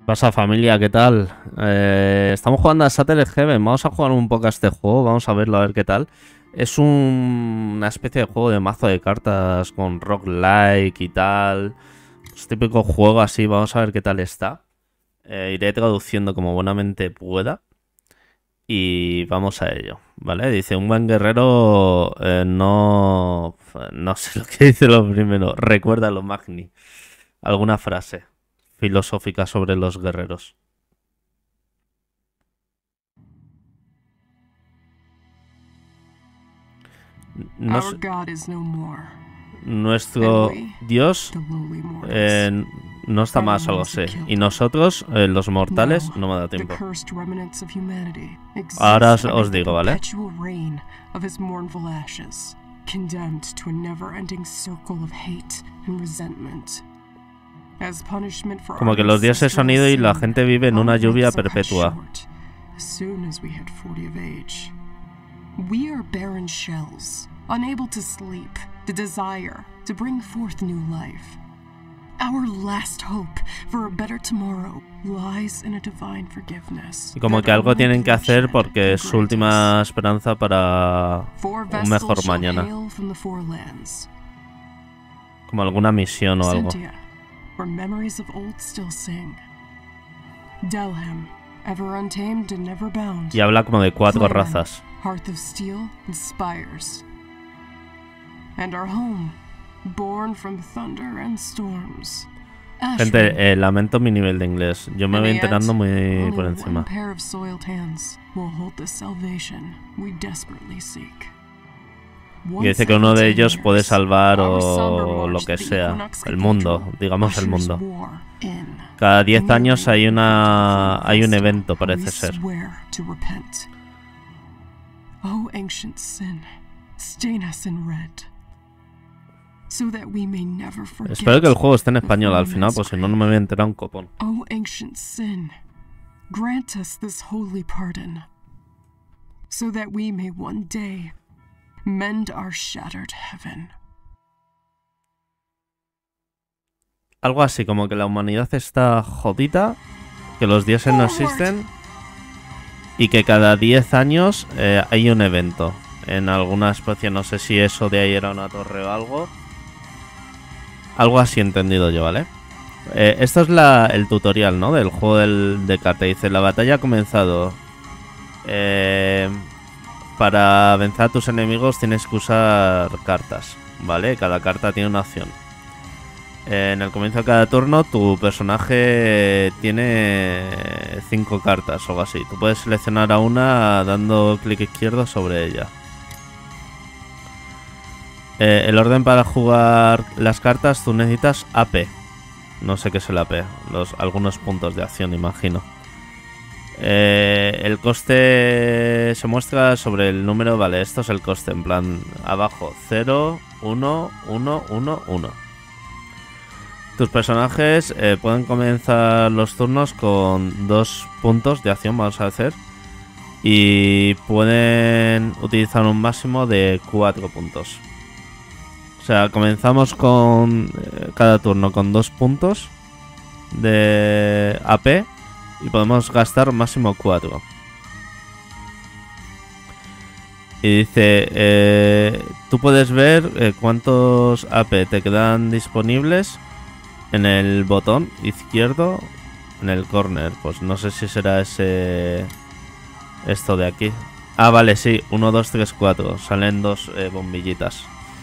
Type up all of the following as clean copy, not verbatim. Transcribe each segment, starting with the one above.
Pasa familia, ¿qué tal? Estamos jugando a Shattered Heaven. Vamos a jugar un poco a este juego, vamos a verlo a ver qué tal. Es una especie de juego de mazo de cartas con roguelike y tal. Es típico juego así, vamos a ver qué tal está. Iré traduciendo como buenamente pueda. Y vamos a ello, ¿vale? Dice, un buen guerrero no sé lo que dice lo primero. Recuerda lo Magni. Alguna frase filosófica sobre los guerreros. Our God is no more. Nuestro Dios The lowly mortals. no está más, algo así. Y nosotros, los mortales, no me da The tiempo. cursed remnants of humanity exist Ahora os under the digo, ¿vale? perpetual reign of his mournful ashes, condemned to a never-ending circle of hate and resentment. As punishment for Como our que los dioses han ido y la sin, gente vive en our una lluvia lives are cut perpetua. short as soon as we hit 40 of age. We are barren shells, unable to sleep, to desire, to bring forth new life. Our last hope for a better tomorrow lies in a divine forgiveness. Y como que algo tienen que hacer porque es su última esperanza para un mejor mañana. Como alguna misión o algo. Cynthia, where memories of old still sing. Delham, ever untamed and never bound. Y habla como de 4 Clayman, razas. Hearth of steel and spires. And our home, born from thunder and storms. Ashram, Gente, lamento mi nivel de inglés. Yo me in voy the enterando end, muy only por one encima. pair of soiled hands will hold the salvation we desperately seek. Y dice que uno de ellos puede salvar o lo que sea. El mundo, digamos el mundo. Cada 10 años hay un evento, parece ser. Oh, ancient sin, stain us in red, so that we may never forget. Espero que el juego esté en español al final, pues si no, no me voy a enterar un copón. Oh, ancient sin, grant us this holy pardon, so that we may one day mend our shattered heaven. Algo así, como que la humanidad está jodida, que los dioses no existen y que cada 10 años hay un evento. En alguna especie, no sé si eso de ahí era una torre o algo. Algo así entendido yo, ¿vale? Esto es el tutorial, ¿no? Del juego de carta. Dice, la batalla ha comenzado. Para vencer a tus enemigos tienes que usar cartas, ¿vale? Cada carta tiene una acción. En el comienzo de cada turno tu personaje tiene 5 cartas o algo así. Tú puedes seleccionar a una dando clic izquierdo sobre ella. El orden para jugar las cartas, tú necesitas AP. No sé qué es el AP. Algunos puntos de acción, imagino. El coste se muestra sobre el número. Vale, esto es el coste. En plan, abajo 0, 1, 1, 1, 1. Tus personajes pueden comenzar los turnos con 2 puntos de acción, vamos a hacer. Y pueden utilizar un máximo de 4 puntos. O sea, comenzamos con cada turno con 2 puntos de AP y podemos gastar máximo 4. Y dice, tú puedes ver cuántos AP te quedan disponibles en el botón izquierdo, en el corner. Pues no sé si será esto de aquí. Ah, vale, sí, 1, 2, 3, 4. Salen 2 bombillitas.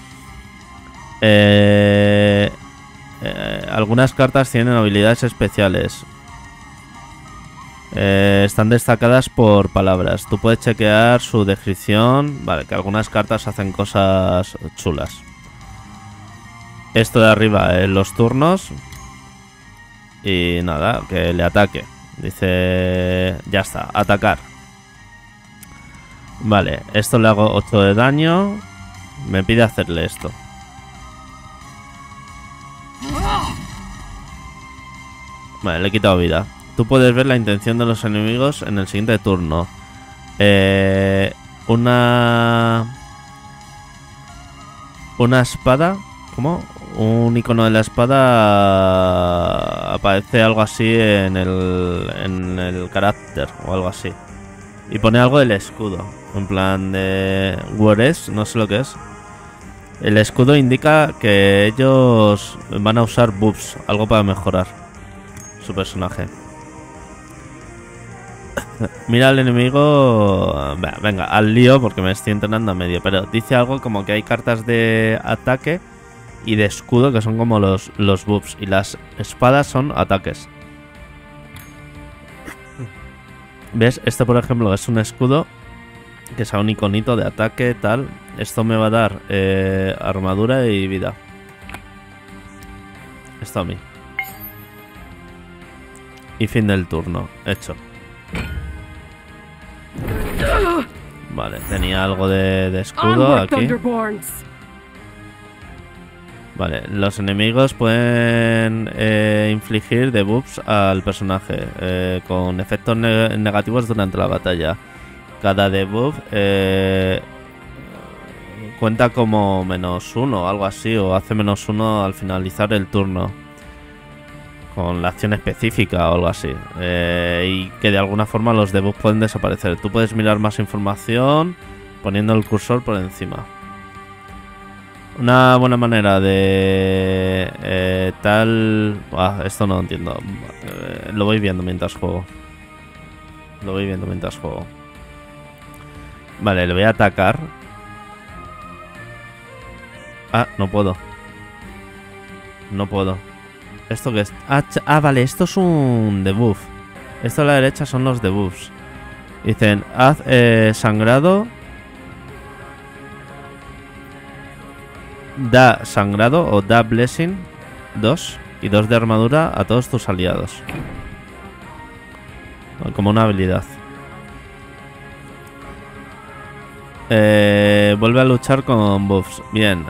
Algunas cartas tienen habilidades especiales. Están destacadas por palabras. Tú puedes chequear su descripción. Vale, que algunas cartas hacen cosas chulas. Esto de arriba, los turnos. Y nada, que le ataque. Dice, ya está, atacar. Vale, esto le hago 8 de daño. Me pide hacerle esto. Vale, le he quitado vida. Tú puedes ver la intención de los enemigos en el siguiente turno. Una espada. ¿Cómo? un icono de la espada aparece algo así en el carácter o algo así. Y pone algo del escudo. En plan de... Where is? No sé lo que es. El escudo indica que ellos van a usar buffs. Algo para mejorar su personaje. Mira al enemigo... Venga, al lío porque me estoy entrenando a medio. Pero dice algo como que hay cartas de ataque y de escudo que son como los buffs. Y las espadas son ataques. ¿Ves? Este por ejemplo es un escudo que sea un iconito de ataque, tal. Esto me va a dar armadura y vida. Esto a mí. Y fin del turno. Hecho. Vale, tenía algo de escudo aquí. Vale, los enemigos pueden infligir debuffs al personaje con efectos negativos durante la batalla. Cada debuff cuenta como -1 o algo así, o hace -1 al finalizar el turno. Con la acción específica o algo así. Y que de alguna forma los debuffs pueden desaparecer. Tú puedes mirar más información poniendo el cursor por encima. Una buena manera de tal... esto no lo entiendo. Lo voy viendo mientras juego. Vale, le voy a atacar. No puedo. ¿Esto qué es? Vale, esto es un debuff. Esto a la derecha son los debuffs. Dicen, haz sangrado. Da sangrado o da blessing 2 y 2 de armadura a todos tus aliados. Como una habilidad. Vuelve a luchar con buffs. Bien.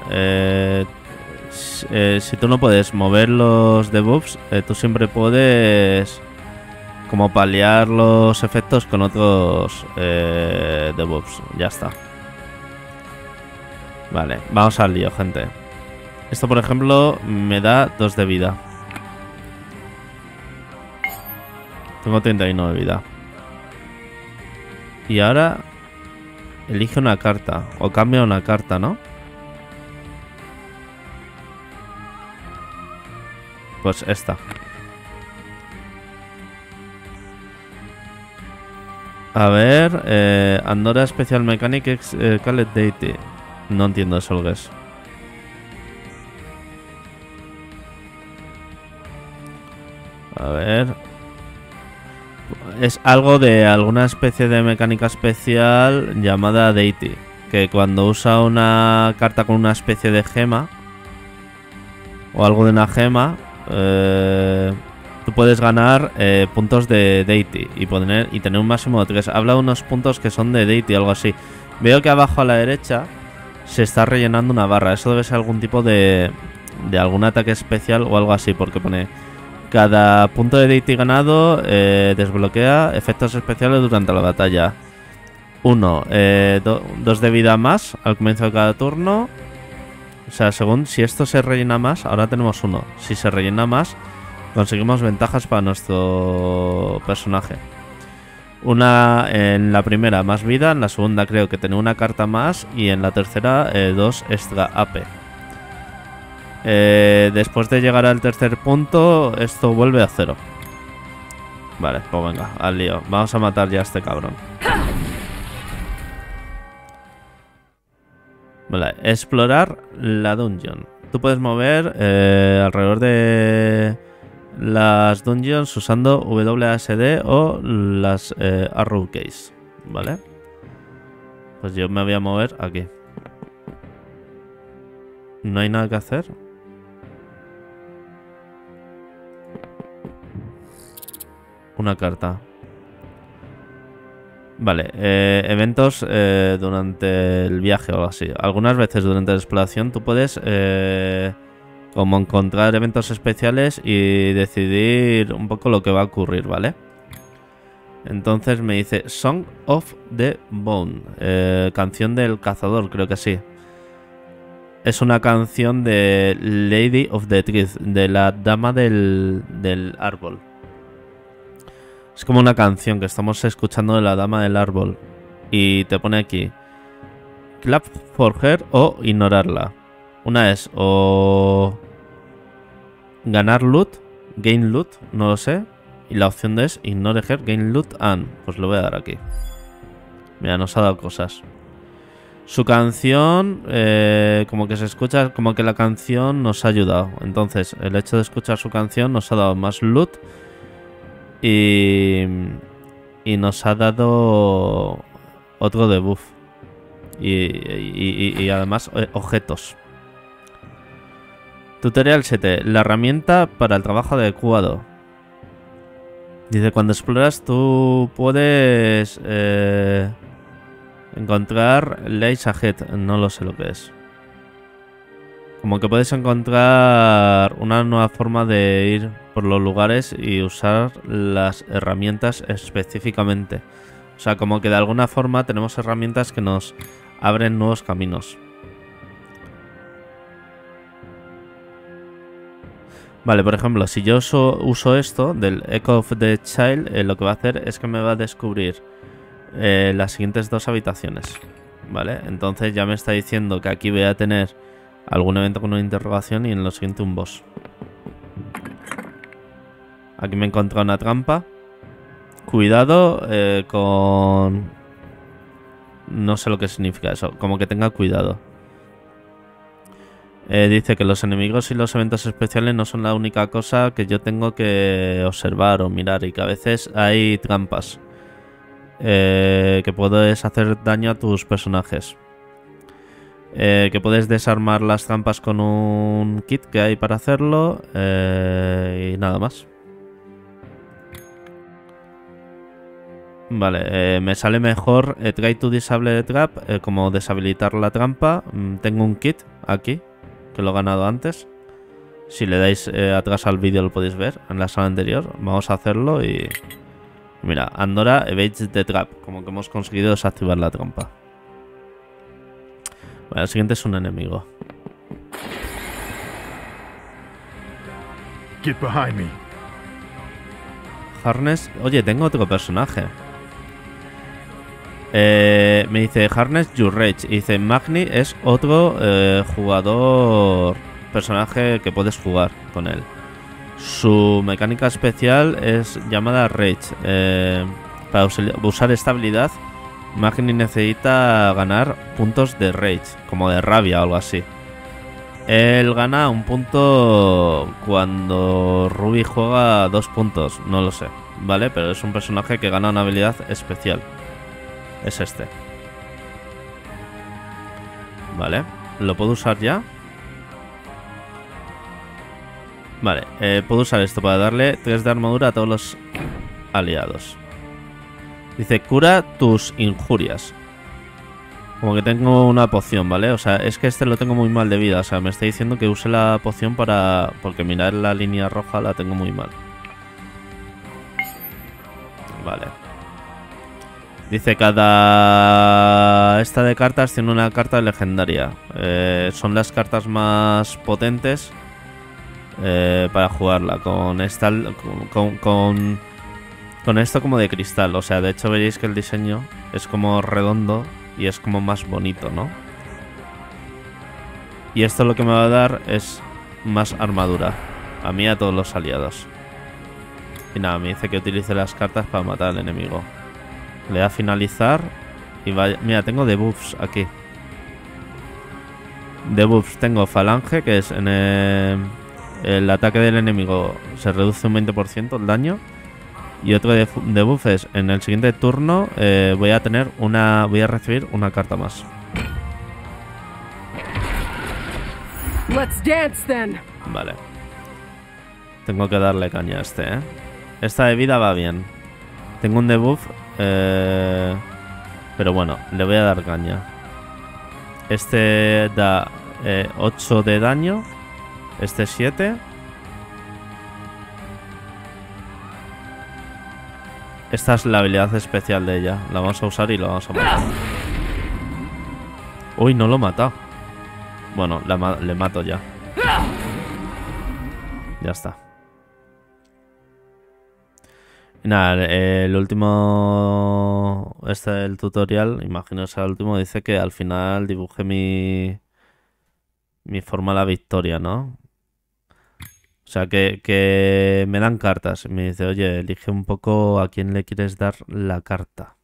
Si tú no puedes mover los debuffs, tú siempre puedes como paliar los efectos con otros debuffs. Ya está. Vale, vamos al lío, gente. Esto, por ejemplo, me da 2 de vida. Tengo 39 de vida. Y ahora elige una carta. O cambia una carta, ¿no? Pues esta. A ver, Andorra Special Mechanics Called Deity. No entiendo eso lo que es. A ver. Es algo de alguna especie de mecánica especial llamada Deity. Que cuando usa una carta con una especie de gema o algo de una gema, tú puedes ganar puntos de Deity y tener un máximo de 3. Habla de unos puntos que son de Deity, algo así. Veo que abajo a la derecha se está rellenando una barra. Eso debe ser algún tipo de algún ataque especial o algo así, porque pone cada punto de Deity ganado desbloquea efectos especiales durante la batalla. 2 de vida más al comienzo de cada turno. O sea, según si esto se rellena más, ahora tenemos 1. Si se rellena más, conseguimos ventajas para nuestro personaje. Una en la primera más vida, en la segunda creo que tener una carta más y en la tercera 2 extra AP. Después de llegar al tercer punto, esto vuelve a 0. Vale, pues venga, al lío. Vamos a matar ya a este cabrón. Vale, explorar la dungeon. Tú puedes mover alrededor de las dungeons usando WASD o las arrow keys, ¿vale? Pues yo me voy a mover aquí. No hay nada que hacer. Una carta. Vale, eventos durante el viaje o algo así. Algunas veces durante la exploración tú puedes como encontrar eventos especiales y decidir un poco lo que va a ocurrir, ¿vale? Entonces me dice Song of the Bone, canción del cazador, creo que sí. es una canción de Lady of the Tree, de la dama del árbol. Es como una canción que estamos escuchando de la dama del árbol. Y te pone aquí clap for her o ignorarla. Una es o ganar loot, gain loot, no lo sé. Y la opción es ignore her, gain loot and. Pues lo voy a dar aquí. Mira, nos ha dado cosas. Su canción, como que se escucha, como que la canción nos ha ayudado. Entonces, el hecho de escuchar su canción nos ha dado más loot. Y nos ha dado otro debuff. Y además objetos. Tutorial 7. La herramienta para el trabajo adecuado. Dice, cuando exploras tú puedes encontrar Lays Ahead. No lo sé lo que es. Como que puedes encontrar una nueva forma de ir por los lugares y usar las herramientas específicamente. O sea, como que de alguna forma tenemos herramientas que nos abren nuevos caminos. Vale, por ejemplo, si yo uso esto del Echo of the Child, lo que va a hacer es que me va a descubrir las siguientes dos habitaciones. Vale, entonces ya me está diciendo que aquí voy a tener algún evento con una interrogación y en lo siguiente un boss. Aquí me he encontrado una trampa. Cuidado con... No sé lo que significa eso. Como que tenga cuidado. Dice que los enemigos y los eventos especiales no son la única cosa que yo tengo que observar o mirar. Y que a veces hay trampas. Que puedes hacer daño a tus personajes. Que puedes desarmar las trampas con un kit que hay para hacerlo. Y nada más. Vale, me sale mejor try to disable the trap, como deshabilitar la trampa. Tengo un kit aquí, que lo he ganado antes. Si le dais atrás al vídeo lo podéis ver en la sala anterior. Vamos a hacerlo y... Mira, Andorra evades the trap, como que hemos conseguido desactivar la trampa. Vale, el siguiente es un enemigo. Get behind me. Harness... Oye, tengo otro personaje. Me dice Harness Your Rage. Y dice Magni es otro jugador, personaje que puedes jugar con él. Su mecánica especial es llamada Rage. Para usar esta habilidad, Magni necesita ganar puntos de Rage, como de rabia o algo así. Él gana un punto cuando Ruby juega 2 puntos, no lo sé, ¿vale? Pero es un personaje que gana una habilidad especial. Es este. Vale, ¿lo puedo usar ya? Vale, puedo usar esto para darle 3 de armadura a todos los aliados. Dice, cura tus injurias. Como que tengo una poción, ¿vale? O sea, es que este lo tengo muy mal de vida. O sea, me está diciendo que use la poción para... Porque mirar la línea roja la tengo muy mal. Vale. Dice, cada... Esta de cartas tiene una carta legendaria. Son las cartas más potentes para jugarla. Con esta... Con esto como de cristal. O sea, de hecho veréis que el diseño es como redondo y es como más bonito, ¿no? Y esto lo que me va a dar es más armadura. A mí y a todos los aliados. Y nada, me dice que utilice las cartas para matar al enemigo. Le da a finalizar y vaya... Mira, tengo debuffs aquí. Debuffs, tengo falange, que es en el ataque del enemigo se reduce un 20% el daño. Y otro debuff es, en el siguiente turno voy a recibir una carta más. Let's dance then. Vale. Tengo que darle caña a este, ¿eh? Esta de vida va bien. Tengo un debuff, pero bueno, le voy a dar caña. Este da 8 de daño. Este 7. Esta es la habilidad especial de ella. La vamos a usar y lo vamos a matar. Uy, no lo he matado. Bueno, le mato ya. Ya está. Y nada, el último... el tutorial, imagino que será el último, dice que al final dibujé mi forma a la victoria, ¿no? O sea, que me dan cartas. Me dice, oye, elige un poco a quién le quieres dar la carta.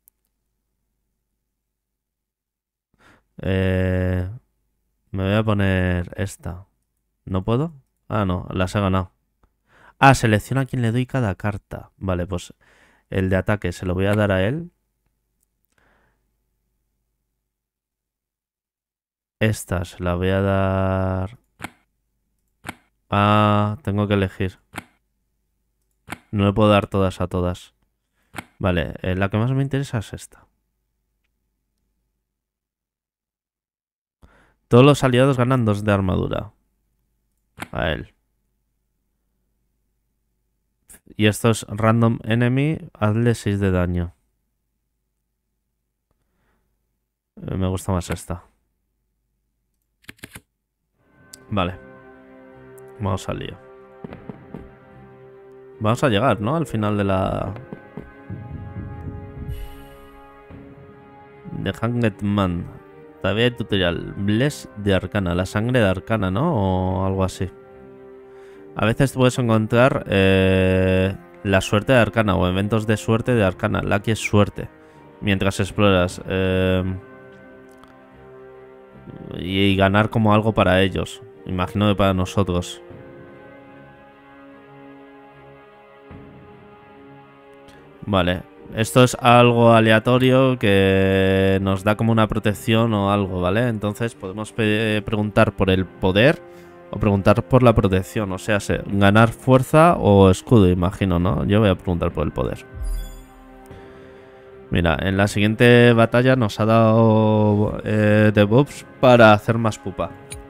Me voy a poner esta. ¿No puedo? Ah, no, las he ganado. Ah, selecciona a quién le doy cada carta. Vale, pues el de ataque se lo voy a dar a él. Esta se la voy a dar... Ah, tengo que elegir. No le puedo dar todas a todas. Vale, la que más me interesa es esta. Todos los aliados ganan 2 de armadura. A él. Y esto es random enemy. Hazle 6 de daño. Me gusta más esta. Vale. Vamos al lío. Vamos a llegar, ¿no? Al final de la... The Hanged Man. Todavía hay tutorial. Bless de Arcana. La sangre de Arcana, ¿no? O algo así. A veces puedes encontrar la suerte de Arcana o eventos de suerte de Arcana. Lucky es suerte. Mientras exploras. Y ganar como algo para ellos. Imagino que para nosotros. Vale. Esto es algo aleatorio que nos da como una protección o algo, ¿vale? Entonces podemos preguntar por el poder o preguntar por la protección. O sea, ganar fuerza o escudo, imagino, ¿no? Yo voy a preguntar por el poder. Mira, en la siguiente batalla nos ha dado debuffs para hacer más pupa.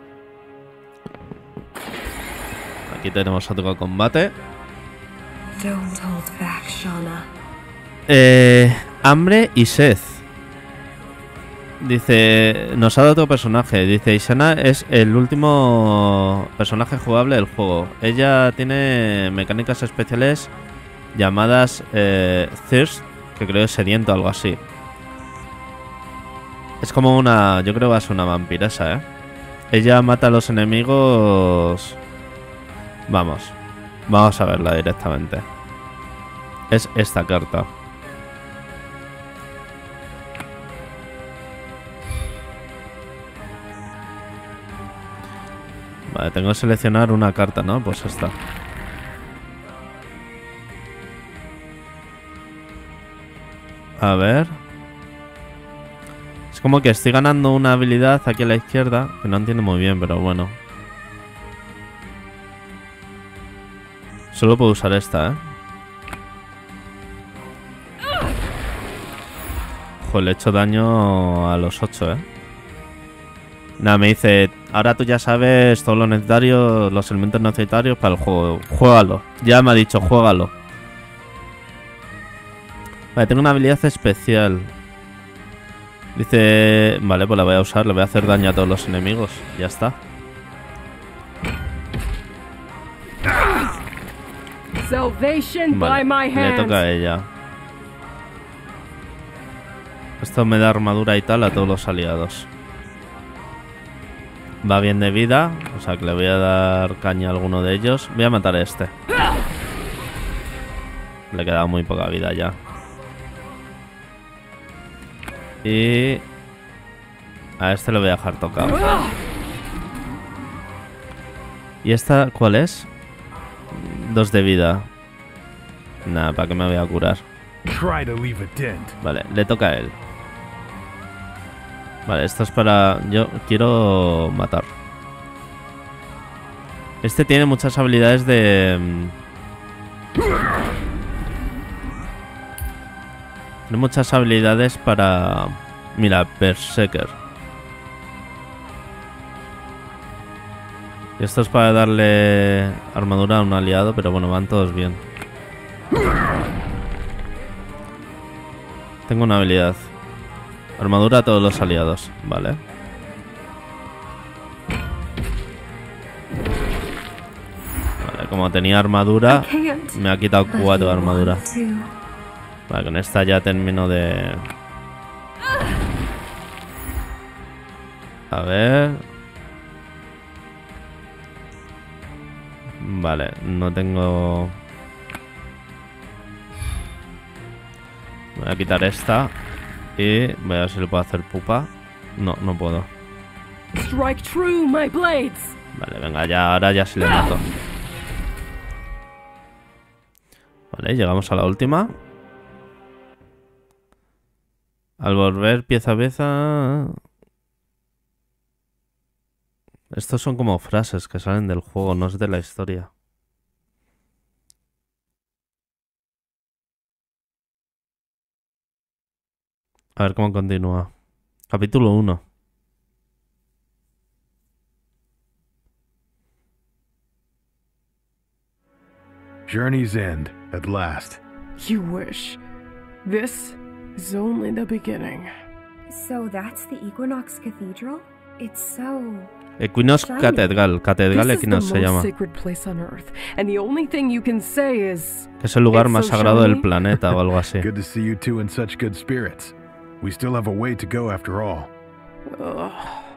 Aquí tenemos otro combate. Don't hold back, Shauna. Hambre y sed. Dice, nos ha dado otro personaje. Dice, Isana es el último personaje jugable del juego. Ella tiene mecánicas especiales llamadas Thirst, que creo que es sediento o algo así. Es como una... Yo creo que va a ser una vampiresa, ¿eh? Ella mata a los enemigos... Vamos a verla directamente. Es esta carta. Vale, tengo que seleccionar una carta, ¿no? Pues esta. A ver. Es como que estoy ganando una habilidad aquí a la izquierda, que no entiendo muy bien, pero bueno. Solo puedo usar esta, ¿eh? Ojo, le he hecho daño a los 8, ¿eh? Nada, me dice, ahora tú ya sabes todo lo necesario, los elementos necesarios para el juego. Juégalo. Ya me ha dicho, juégalo. Vale, tengo una habilidad especial. Dice, vale, pues la voy a usar, le voy a hacer daño a todos los enemigos. Ya está. Vale, le toca a ella. Esto me da armadura y tal a todos los aliados. Va bien de vida, o sea que le voy a dar caña a alguno de ellos. Voy a matar a este. Le queda muy poca vida ya. Y... a este lo voy a dejar tocado. ¿Y esta cuál es? 2 de vida. Nada, ¿para qué me voy a curar? Vale, le toca a él. Vale, esto es para... Yo quiero matar. Este tiene muchas habilidades de... Tiene muchas habilidades para... Mira, Berserker. Y esto es para darle armadura a un aliado, pero bueno, van todos bien. Tengo una habilidad. Armadura a todos los aliados, vale. como tenía armadura, me ha quitado 4 de armadura. Vale, con esta ya termino de... A ver... Vale, no tengo... Voy a quitar esta y voy a ver si le puedo hacer pupa. No, no puedo. Strike true, my blades. Vale, venga, ya, ahora ya sí le mato. Vale, llegamos a la última. Al volver pieza a pieza... Estos son como frases que salen del juego, no es de la historia. A ver cómo continúa. Capítulo 1. Journey's end, at last. You wish. This is only the beginning. So that's the Equinox Cathedral? It's so... Equinox Cathedral. Catedral This is the Equinox se most llama. sacred place on Earth, and the only thing you can say is... Que es el lugar It's más so sagrado del shiny. planeta o algo así. Good to see you two in such good spirits. We still have a way to go after all. Ugh.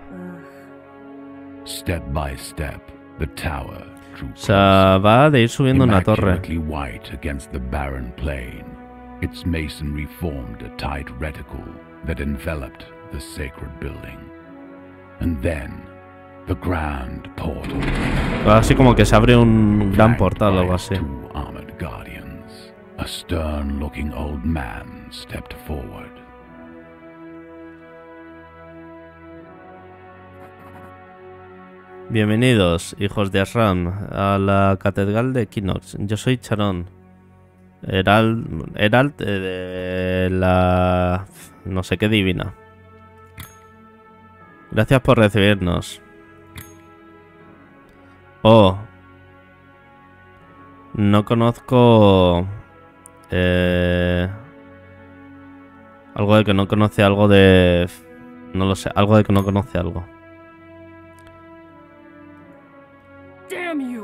Step by step, the tower drew O sea, va de ir subiendo una torre. immaculately white against the barren plain. Its masonry formed a tight reticule that enveloped the sacred building. And then, the grand portal. Así como que se abre un gran flanked portal o by algo its así. 2 armored guardians. A stern-looking old man stepped forward. Bienvenidos, hijos de Ashram, a la Catedral de Equinox. Yo soy Charon, Herald de la... no sé qué divina. Gracias por recibirnos. Oh. No conozco... algo de que no conoce algo de... No lo sé, algo de que no conoce algo. Damn you!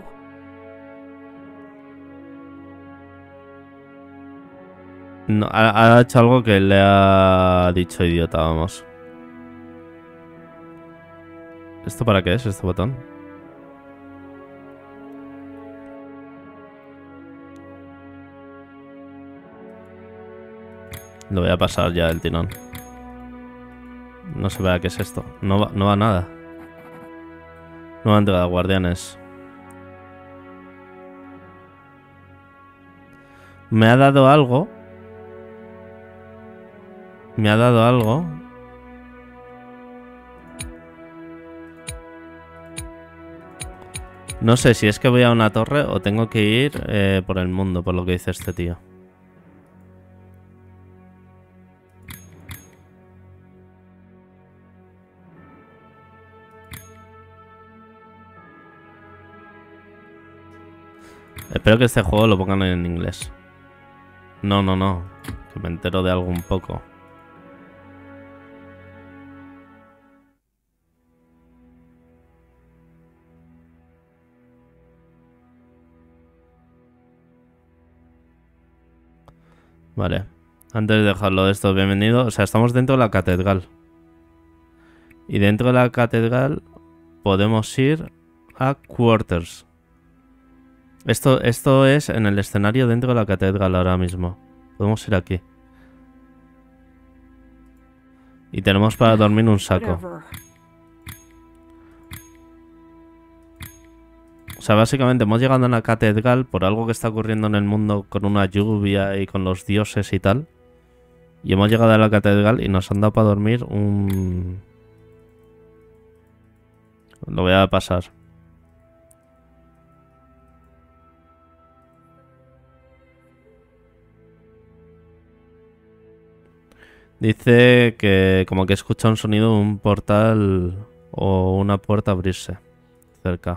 No, ha hecho algo que le ha dicho idiota, vamos. ¿Esto para qué es, este botón? Lo voy a pasar ya el tirón. No sé para qué es esto. No va nada. Nueva entrega, guardianes. Me ha dado algo. Me ha dado algo. No sé si es que voy a una torre o tengo que ir por el mundo, por lo que dice este tío. Espero que este juego lo pongan en inglés. No. Que me entero de algo un poco. Vale. Antes de dejarlo de esto, bienvenido. O sea, estamos dentro de la catedral. Y dentro de la catedral podemos ir a Quarters. Esto es en el escenario dentro de la catedral ahora mismo. Podemos ir aquí. Y tenemos para dormir un saco. Whatever. O sea, básicamente hemos llegado a una catedral por algo que está ocurriendo en el mundo con una lluvia y con los dioses y tal. Y hemos llegado a la catedral y nos han dado para dormir un... Lo voy a pasar. Dice que como que escucha un sonido de un portal o una puerta abrirse cerca.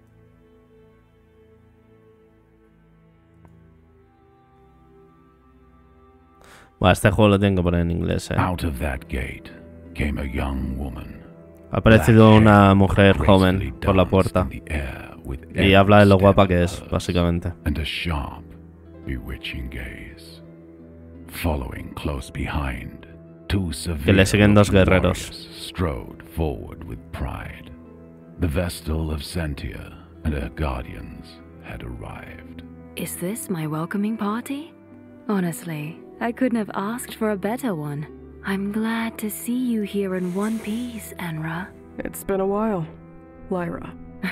Bueno, este juego lo tengo que poner en inglés, Out of that gate came a young woman. Ha aparecido Black una hair mujer joven gracefully por la danced puerta. in the air with Y habla de lo endless guapa que es, tempers básicamente. and a sharp, bewitching gaze. Following close behind, two Que le siguen dos severe-looking guerreros. warriors strode forward with pride. The Vestal of Sentia and her guardians had arrived. Is this my welcoming party? Honestly, I couldn't have asked for a better one. I'm glad to see you here in one piece, Enra. It's been a while, Lyra.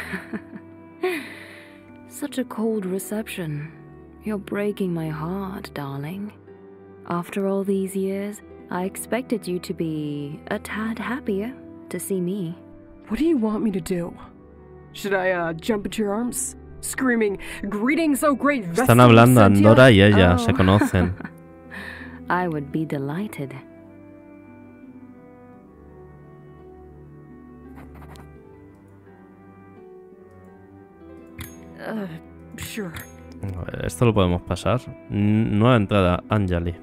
Such a cold reception. You're breaking my heart, darling. After all these years, I expected you to be a tad happier to see me. What do you want me to do? Should I, jump into your arms? Screaming, "Greetings, oh great Vestal Están hablando of Sentia"? Andorra y ella, Oh. se conocen. I would be delighted. Sure. A ver, esto lo podemos pasar. Nueva entrada, Anjali.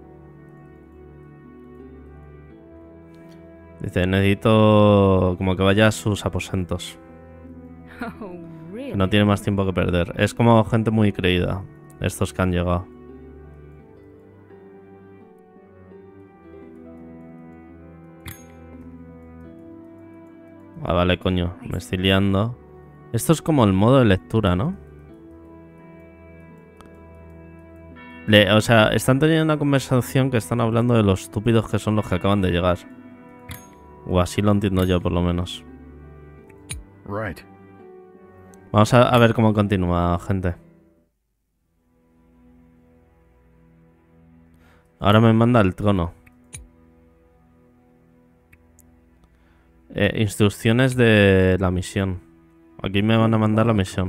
Dice, necesito como que vaya a sus aposentos. Oh, really? Que no tiene más tiempo que perder. Es como gente muy creída, estos que han llegado. Ah, vale, coño, me estoy liando. Esto es como el modo de lectura, ¿no? O sea, están teniendo una conversación que están hablando de lo estúpidos que son los que acaban de llegar. O así lo entiendo yo, por lo menos. Right. Vamos a ver cómo continúa, gente. Ahora me manda el trono. Instrucciones de la misión. Aquí me van a mandar la misión.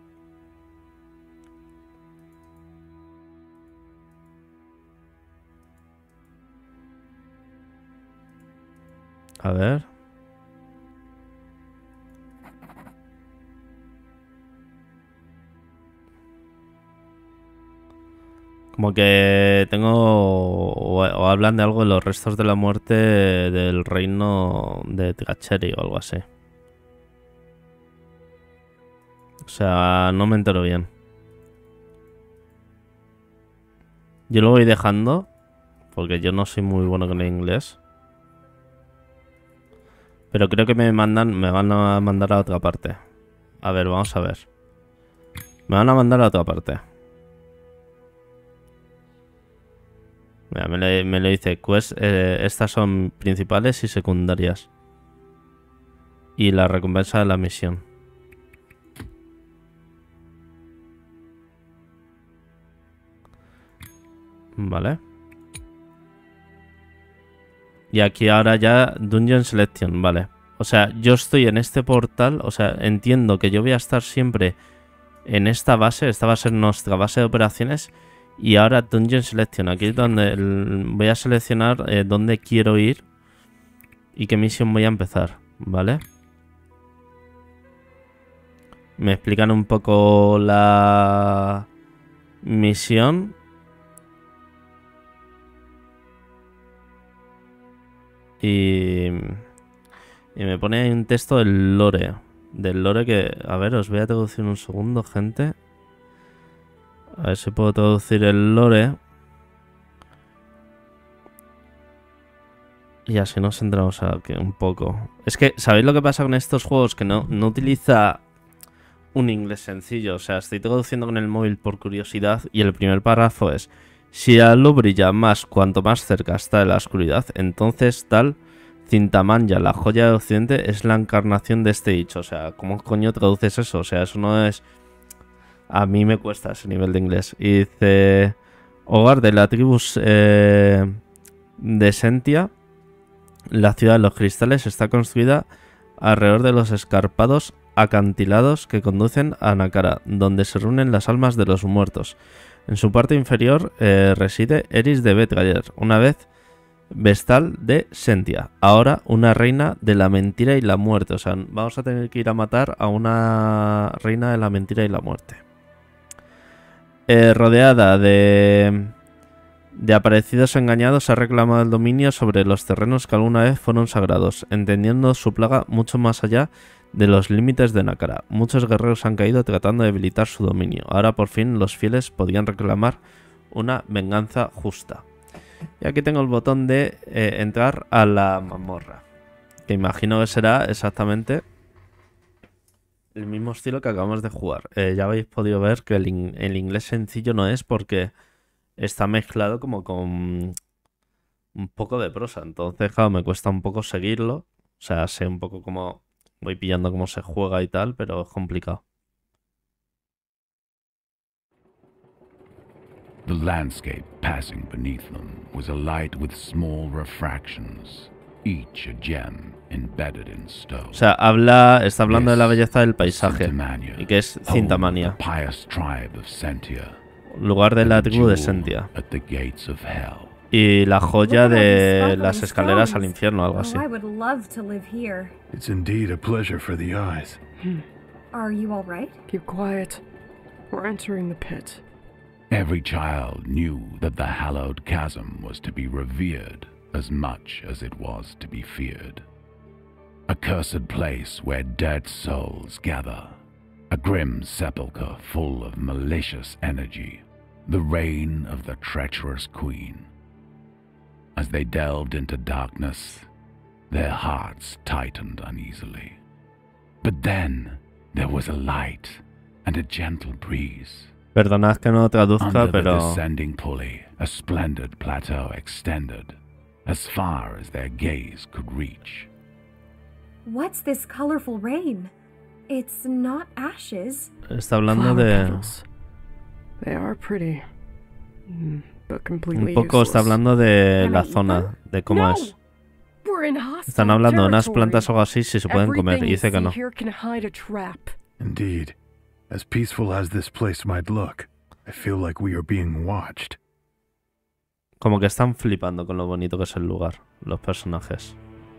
A ver. Como que tengo... O hablan de algo de los restos de la muerte del reino de Tracheri o algo así. O sea, no me entero bien. Yo lo voy dejando, porque yo no soy muy bueno con el inglés. Pero creo que me van a mandar a otra parte. A ver, vamos a ver. Me van a mandar a otra parte. Mira, me lo dice, estas son principales y secundarias. Y la recompensa de la misión. Vale. Y aquí ahora ya Dungeon Selection, vale. O sea, yo estoy en este portal, o sea, entiendo que yo voy a estar siempre en esta base va a ser nuestra base de operaciones. Y ahora Dungeon Selection, aquí es donde voy a seleccionar dónde quiero ir y qué misión voy a empezar, ¿vale? Me explican un poco la misión. Y me pone ahí un texto del lore. Del lore que... A ver, os voy a traducir un segundo, gente. A ver si puedo traducir el lore. Y así nos centramos aquí un poco. Es que, ¿sabéis lo que pasa con estos juegos? Que no utiliza un inglés sencillo. O sea, estoy traduciendo con el móvil por curiosidad. Y el primer párrafo es: si la luz brilla más cuanto más cerca está de la oscuridad, entonces tal Cintamanya, la joya de Occidente, es la encarnación de este dicho. O sea, ¿cómo coño traduces eso? O sea, eso no es... A mí me cuesta ese nivel de inglés. Y dice: hogar de la tribu de Sentia, la ciudad de los cristales está construida alrededor de los escarpados acantilados que conducen a Nakara, donde se reúnen las almas de los muertos. En su parte inferior reside Eris de Betrayer, una vez Vestal de Sentia, ahora una reina de la mentira y la muerte. O sea, vamos a tener que ir a matar a una reina de la mentira y la muerte. Rodeada de De aparecidos engañados se ha reclamado el dominio sobre los terrenos que alguna vez fueron sagrados, entendiendo su plaga mucho más allá de los límites de Nakara. Muchos guerreros han caído tratando de debilitar su dominio. Ahora por fin los fieles podían reclamar una venganza justa. Y aquí tengo el botón de entrar a la mazmorra, que imagino que será exactamente el mismo estilo que acabamos de jugar. Ya habéis podido ver que el inglés sencillo no es, porque está mezclado como con un poco de prosa. Entonces, claro, me cuesta un poco seguirlo. O sea, sé un poco cómo voy pillando cómo se juega y tal, pero es complicado. The landscape passing beneath them was alight with small refractions, each a gem embedded in stone. O sea, está hablando de la belleza del paisaje, y que es Cintamania, lugar de la tribu de Sentia, y la joya de las escaleras al infierno, algo así. Oh, I would love to live here. It's indeed a pleasure for the eyes. Are you all right? Keep quiet. We're entering the pit. Every child knew that the hallowed chasm was to be revered as much as it was to be feared. A cursed place where dead souls gather, a grim sepulchre full of malicious energy, the reign of the treacherous queen. As they delved into darkness, their hearts tightened uneasily. But then there was a light and a gentle breeze. Perdonad que no traduzca, Under the pero descending pulley, a splendid plateau extended, as far as their gaze could reach. What's this colorful rain? It's not ashes. está hablando Flower de... petals. They are pretty, but Un completely poco está useless. hablando de Can la I eat zona, them? de cómo No. es. We're in hostile Están hablando de unas territory. plantas o algo así, si se pueden comer, y Everything dice que you no. see here can hide a trap. Indeed. As peaceful as this place might look, I feel like we are being watched. Como que están flipando con lo bonito que es el lugar, los personajes.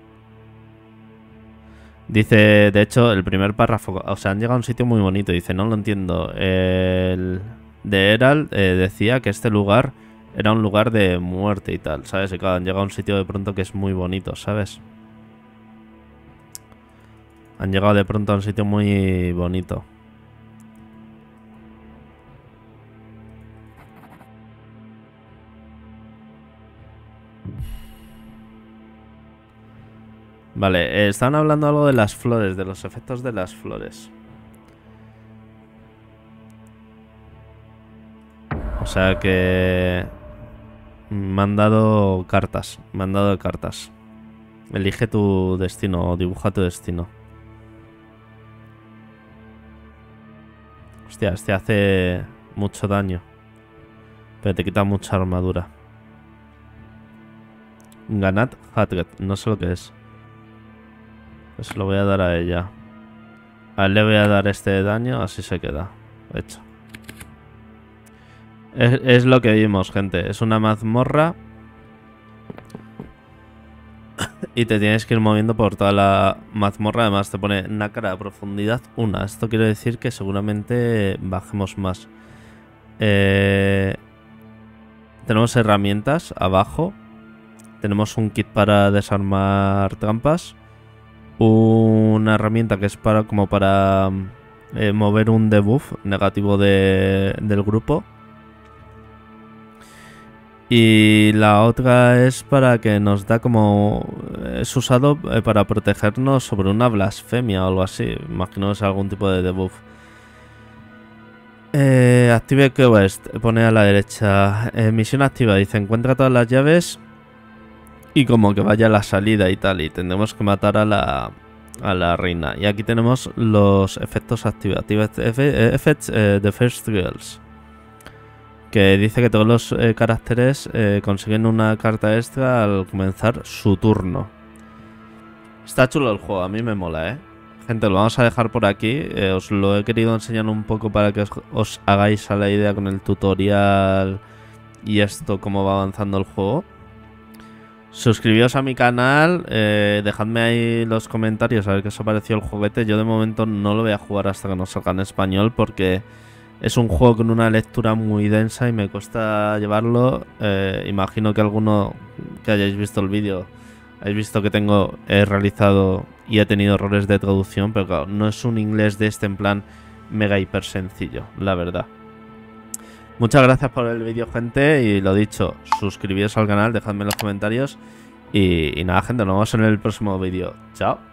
Dice, de hecho, el primer párrafo, o sea, han llegado a un sitio muy bonito. Dice, no lo entiendo. El de Herald decía que este lugar era un lugar de muerte y tal, ¿sabes? Y claro, han llegado a un sitio de pronto que es muy bonito, ¿sabes? Han llegado de pronto a un sitio muy bonito. Vale, estaban hablando algo de las flores, de los efectos de las flores. O sea que... me han dado cartas, Elige tu destino o dibuja tu destino. Hostia, este hace mucho daño, pero te quita mucha armadura. Ganat Hatred, no sé lo que es. Pues lo voy a dar a ella. A él le voy a dar este daño, así se queda. Hecho. Es lo que vimos, gente. Es una mazmorra. Y te tienes que ir moviendo por toda la mazmorra. Además te pone Nakara profundidad 1. Esto quiere decir que seguramente bajemos más. Tenemos herramientas abajo. Tenemos un kit para desarmar trampas. Una herramienta que es para mover un debuff negativo del grupo. Y la otra es para que nos da como... es usado para protegernos sobre una blasfemia o algo así. Imagino que es algún tipo de debuff. Active quest, pone a la derecha. Misión activa, dice encuentra todas las llaves y como que vaya a la salida y tal. Y tendremos que matar a la reina. Y aquí tenemos los efectos activativos. Effects the first trials. Que dice que todos los caracteres consiguen una carta extra al comenzar su turno. Está chulo el juego, a mí me mola, Gente, lo vamos a dejar por aquí. Os lo he querido enseñar un poco para que os hagáis a la idea con el tutorial y esto, cómo va avanzando el juego. Suscribíos a mi canal, dejadme ahí los comentarios a ver qué os ha parecido el juguete. Yo de momento no lo voy a jugar hasta que nos salga en español porque Es un juego con una lectura muy densa y me cuesta llevarlo. Imagino que alguno que hayáis visto el vídeo habéis visto que he realizado y he tenido errores de traducción, pero claro, no es un inglés de este en plan mega hiper sencillo, la verdad. Muchas gracias por el vídeo, gente, y lo dicho, suscribíos al canal, dejadme en los comentarios y nada, gente, nos vemos en el próximo vídeo. Chao.